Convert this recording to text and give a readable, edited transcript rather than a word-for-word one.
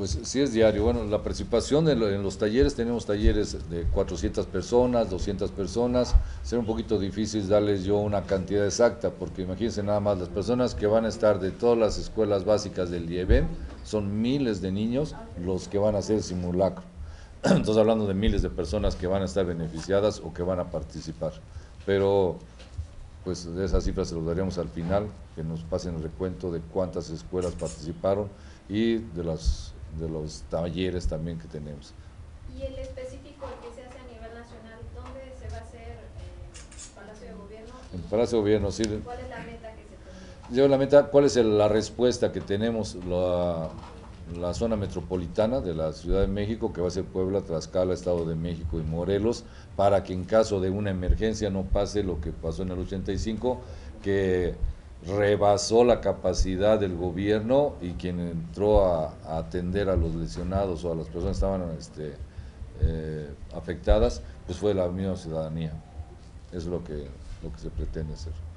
Pues sí es diario. Bueno, la participación en los talleres, tenemos talleres de 400 personas, 200 personas. Será un poquito difícil darles yo una cantidad exacta, porque imagínense nada más, las personas que van a estar de todas las escuelas básicas del IEBEM, son miles de niños los que van a hacer el simulacro. Entonces hablando de miles de personas que van a estar beneficiadas o que van a participar. Pero pues de esas cifras se los daríamos al final, que nos pasen el recuento de cuántas escuelas participaron y de los talleres también que tenemos. Y el específico, el que se hace a nivel nacional, ¿dónde se va a hacer Palacio de Gobierno? En Palacio de Gobierno, sí. ¿Cuál es la meta que se tendría? Yo la meta, ¿cuál es la respuesta que tenemos? La zona metropolitana de la Ciudad de México, que va a ser Puebla, Tlaxcala, Estado de México y Morelos, para que en caso de una emergencia no pase lo que pasó en el 85, que rebasó la capacidad del gobierno y quien entró a atender a los lesionados o a las personas que estaban afectadas, pues fue la misma ciudadanía. Es lo que se pretende hacer.